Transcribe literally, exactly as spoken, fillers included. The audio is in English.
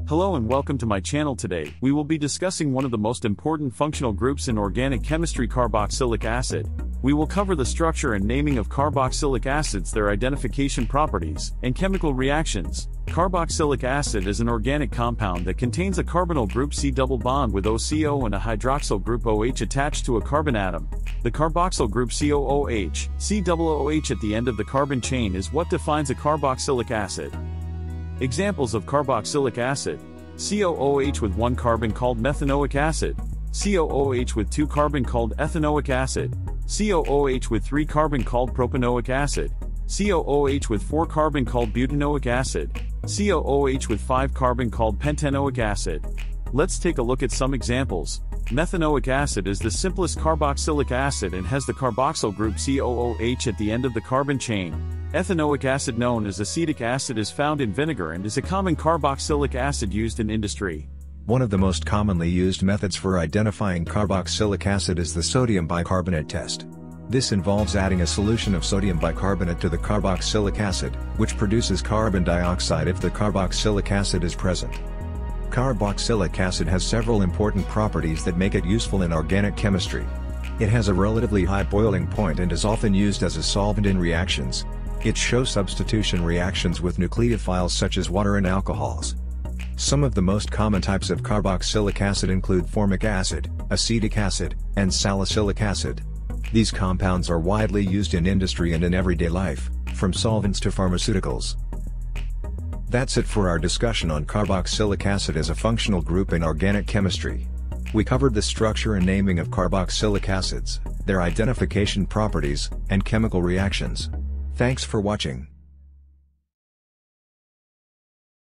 Hello and welcome to my channel. Today, we will be discussing one of the most important functional groups in organic chemistry, carboxylic acid. We will cover the structure and naming of carboxylic acids, their identification properties, and chemical reactions. Carboxylic acid is an organic compound that contains a carbonyl group C double bond with O C O and a hydroxyl group O H attached to a carbon atom. The carboxyl group C O O H, C double O H at the end of the carbon chain is what defines a carboxylic acid. Examples of carboxylic acid: C O O H with one carbon called methanoic acid, C O O H with two carbon called ethanoic acid, C O O H with three carbon called propanoic acid, C O O H with four carbon called butanoic acid, C O O H with five carbon called pentanoic acid. Let's take a look at some examples. Methanoic acid is the simplest carboxylic acid and has the carboxyl group C O O H at the end of the carbon chain. Ethanoic acid, known as acetic acid, is found in vinegar and is a common carboxylic acid used in industry. One of the most commonly used methods for identifying carboxylic acid is the sodium bicarbonate test. This involves adding a solution of sodium bicarbonate to the carboxylic acid, which produces carbon dioxide if the carboxylic acid is present. Carboxylic acid has several important properties that make it useful in organic chemistry. It has a relatively high boiling point and is often used as a solvent in reactions. It shows substitution reactions with nucleophiles such as water and alcohols. Some of the most common types of carboxylic acid include formic acid, acetic acid, and salicylic acid. These compounds are widely used in industry and in everyday life, from solvents to pharmaceuticals. That's it for our discussion on carboxylic acid as a functional group in organic chemistry. We covered the structure and naming of carboxylic acids, their identification properties, and chemical reactions. Thanks for watching.